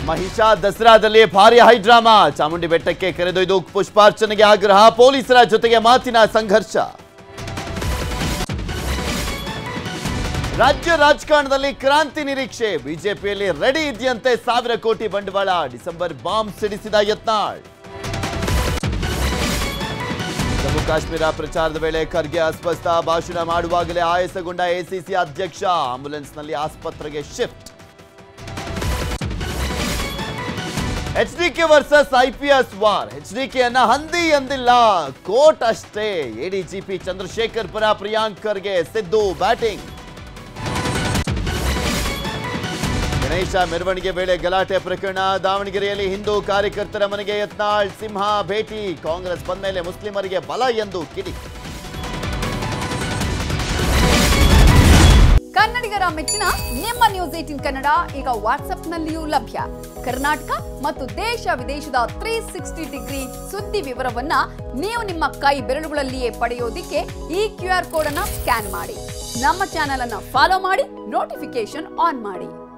ಮಹಿಷಾ ದಸರಾದಲ್ಲಿ ಭಾರಿ ಹೈಡ್ರಾಮಾ. ಚಾಮುಂಡಿ ಬೆಟ್ಟಕ್ಕೆ ಕರೆದೊಯ್ದು ಪುಷ್ಪಾರ್ಚನೆಗೆ ಆಗ್ರಹ, ಪೊಲೀಸರ ಜೊತೆಗೆ ಮಾತಿನ ಸಂಘರ್ಷ. ರಾಜ್ಯ ರಾಜಕಾರಣದಲ್ಲಿ ಕ್ರಾಂತಿ ನಿರೀಕ್ಷೆ, ಬಿಜೆಪಿಯಲ್ಲಿ ರೆಡಿ ಇದೆಯಂತೆ 1000 ಕೋಟಿ ಬಂಡವಾಳ. ಡಿಸೆಂಬರ್ ಬಾಂಬ್ ಸಿಡಿಸಿದ ಯತ್ನಾಳ್. ಜಮ್ಮು ಕಾಶ್ಮೀರ ಪ್ರಚಾರದ ವೇಳೆ ಖರ್ಗೆ ಅಸ್ವಸ್ಥ, ಭಾಷಣ ಮಾಡುವಾಗಲೇ ಆಯಾಸಗೊಂಡ ಎಸಿಸಿ ಅಧ್ಯಕ್ಷ. ಆಂಬ್ಯುಲೆನ್ಸ್ನಲ್ಲಿ ಆಸ್ಪತ್ರೆಗೆ shift. HDK versus IPS war. ಎಚ್ಡಿಕೆಯನ್ನ ಹಂದಿ ಎಂದಿಲ್ಲ ಕೋರ್ಟ್ ಅಷ್ಟೇ. ಎಡಿಜಿಪಿ ಚಂದ್ರಶೇಖರ್ ಪರ ಪ್ರಿಯಾಂಕ್ ಖರ್ಗೆ, ಸಿದ್ದು ಬ್ಯಾಟಿಂಗ್. ಗಣೇಶ ಮೆರವಣಿಗೆ ವೇಳೆ ಗಲಾಟೆ ಪ್ರಕರಣ. ದಾವಣಗೆರೆಯಲ್ಲಿ ಹಿಂದೂ ಕಾರ್ಯಕರ್ತರ ಮನೆಗೆ ಯತ್ನಾಳ್ ಸಿಂಹ ಭೇಟಿ. ಕಾಂಗ್ರೆಸ್ ಬಂದ ಮೇಲೆ ಮುಸ್ಲಿಮರಿಗೆ ಬಲ ಎಂದು ಕಿಡಿ. ಕನ್ನಡಿಗರ ಮೆಚ್ಚಿನ ನಿಮ್ಮ ನ್ಯೂಸ್ 18 ಕನ್ನಡ ಈಗ ವಾಟ್ಸ್ಆಪ್ನಲ್ಲಿಯೂ ಲಭ್ಯ. ಕರ್ನಾಟಕ ಮತ್ತು ದೇಶ ವಿದೇಶದ 360 ಡಿಗ್ರಿ ಸುದ್ದಿ ವಿವರವನ್ನ ನೀವು ನಿಮ್ಮ ಕೈ ಬೆರಳುಗಳಲ್ಲಿಯೇ ಪಡೆಯೋದಿಕ್ಕೆ ಈ QR ಕೋಡ್ ಅನ್ನು ಸ್ಕ್ಯಾನ್ ಮಾಡಿ. ನಮ್ಮ ಚಾನೆಲ್ ಅನ್ನು ಫಾಲೋ ಮಾಡಿ, ನೋಟಿಫಿಕೇಶನ್ ಆನ್ ಮಾಡಿ.